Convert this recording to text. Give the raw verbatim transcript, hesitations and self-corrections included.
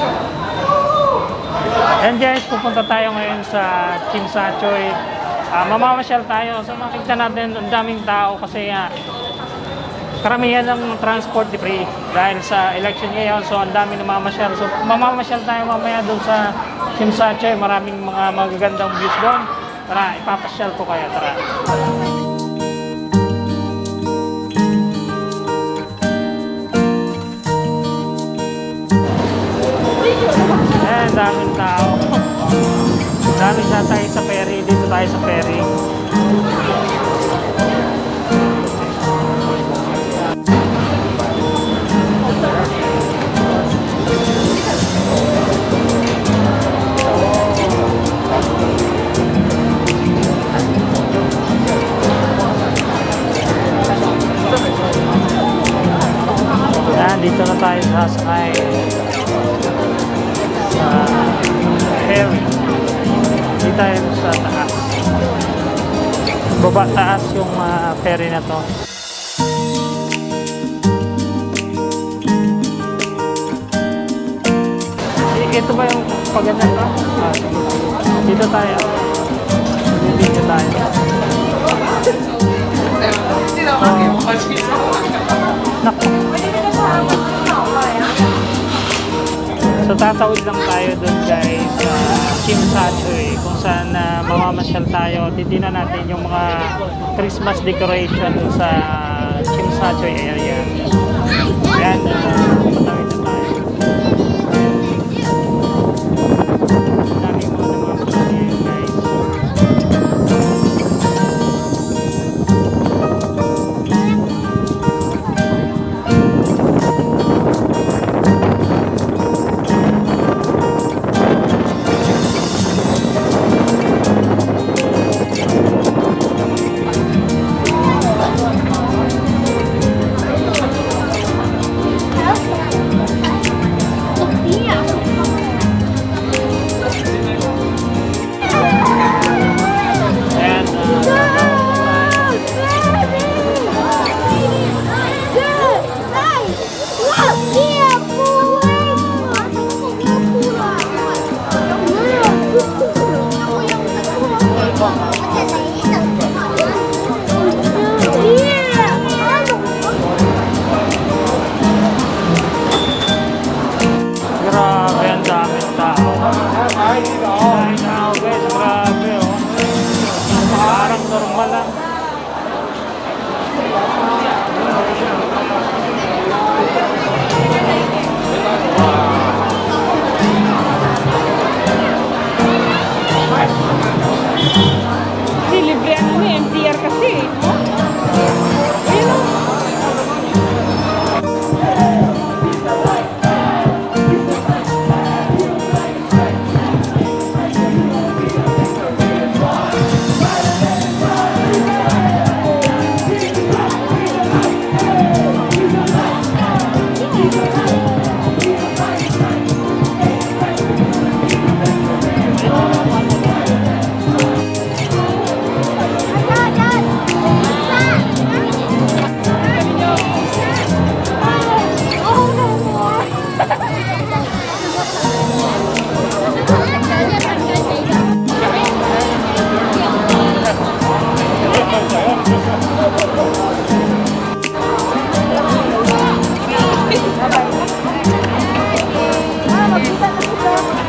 And guys, pupunta tayo ngayon sa T S I M SHA TSUI. Uh, mamamasyal tayo. So makikita natin ang daming tao kasi uh, karamihan ng transport free dahil sa election ngayon. So ang dami namamasyal. So mamamasyal tayo mamaya doon sa T S I M SHA TSUI. Maraming mga magagandang views doon. Tara, ipapasyal ko kayo. Tara. Ayan, daming tao. Daming sasakay sa ferry. Dito tayo sa ferry. Ayan, dito na tayo sasakay sa ferry. Dito tayo sa taas. Baba taas yung uh, ferry na to. Ito ba yung pagganyan to? Ah, dito tayo. Dito tayo. Naku. So tatawid lang tayo doon guys sa T S I M SHA TSUI kung saan uh, mamamasyal tayo. Titignan natin yung mga Christmas decoration sa T S I M SHA TSUI area. Yan, uh, patawid na tayo. Daming mga namamasyal ngayon guys. Grabe, ang daming tao. Daming tao guys, grabe oh. Parang normal lang. Hindi, libre ano mo, M T R kasi. Ayun o. Ah, magkita na sila.